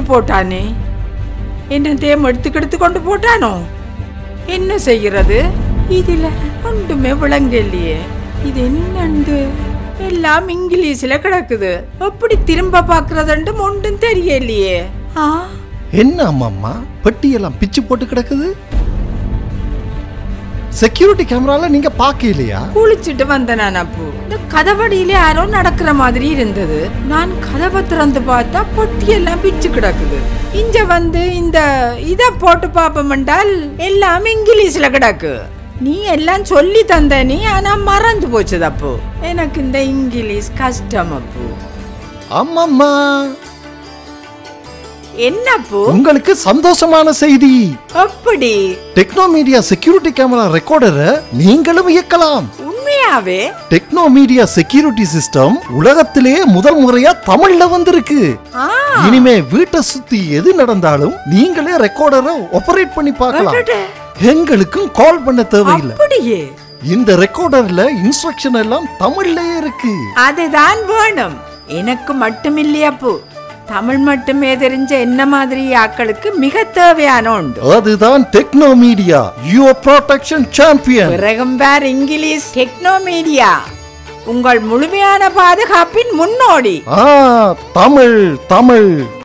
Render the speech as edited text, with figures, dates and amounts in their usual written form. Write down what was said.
போட்டானே, என்னத்தையும் எடுத்து கொண்டு போட்டானோ? என்ன செய்கிறது? இதுல ஒன்றுமே விளங்கலையே. இது என்னண்டு? எல்லாம் இங்கிலீஷ்ல கிடக்குது. எப்படி திரும்ப பாக்குறதுன்னு ஒன்றும் தெரியலையே. என்ன அம்மா பெட்டியெல்லாம் பிச்சு போட்டு கிடக்குது? செக்யூரிட்டி கேமரால நீங்க பாக்கலையா? குளிச்சுட்டு வந்தேன் நான். அப்போ இந்த கதவடியில யாரோ நடக்கிற மாதிரி இருந்தது. நான் கதவை திறந்து பார்த்தா பொட்டியெல்லாம் பிச்சு கிடக்குது. இங்க வந்து இந்த இத போட்டு பாப்பமென்றால் எல்லாம் இங்கிலீஷ்ல கிடக்கு. நீ எல்லாம் சொல்லி தந்த நீ, ஆனா மறந்து போச்சுது. அப்போ எனக்கு இந்த இங்கிலீஷ் கஷ்டம். அப்போ அம்மா என்னப்போ உங்களுக்கு சந்தோஷமான செய்தி. அப்படி டெக்னோ மீடியா செக்யூரிட்டி கேமரா ரெக்கார்டரை நீங்களும் இயக்கலாம். உண்மையாவே? டெக்னோ மீடியா செக்யூரிட்டி சிஸ்டம் உலகத்திலேயே முதல் முறையா தமிழ்ல வந்திருக்கு. இனிமே வீட்டை சுத்தி எது நடந்தாலும் நீங்களே ரெக்கார்டரை ஆபரேட் பண்ணி பார்க்கலாம். எங்களுக்கும் கால் பண்ண தேவையில்லை. அப்படியே இந்த ரெக்கார்டர்ல இன்ஸ்ட்ரக்ஷன் எல்லாம் தமிழ்லயே இருக்கு. அதுதான் வேணும். எனக்கு மட்டும் இல்லையப்போ, தமிழ் மட்டுமே தெரிஞ்ச என்ன மாதிரி ஆட்களுக்கு மிக தேவையான ஒன்று. அதுதான் techno media, your protection champion. பிறகும்பார் இங்கிலீஷ் டெக்னோ மீடியா, உங்கள் முழுமையான பாதுகாப்பின் முன்னோடி. தமிழ் தமிழ்.